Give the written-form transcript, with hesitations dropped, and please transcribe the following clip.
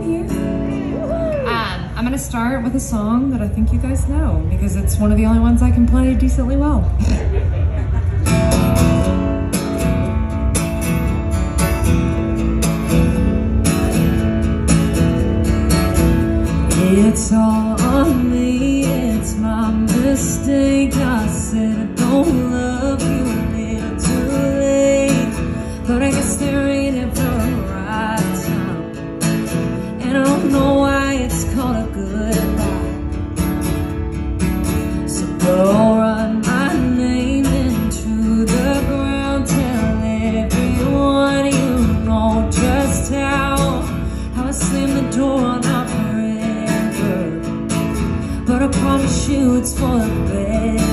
here. I'm gonna start with a song that I think you guys know because it's one of the only ones I can play decently well. It's all on me, it's my mistake. I said I don't love you a little too late, but I guess there ain't ever a right time, and I don't know why it's called a goodbye. So go run my name into the ground, tell everyone you know just how I slammed the door on our forever, but I promise you it's for the best.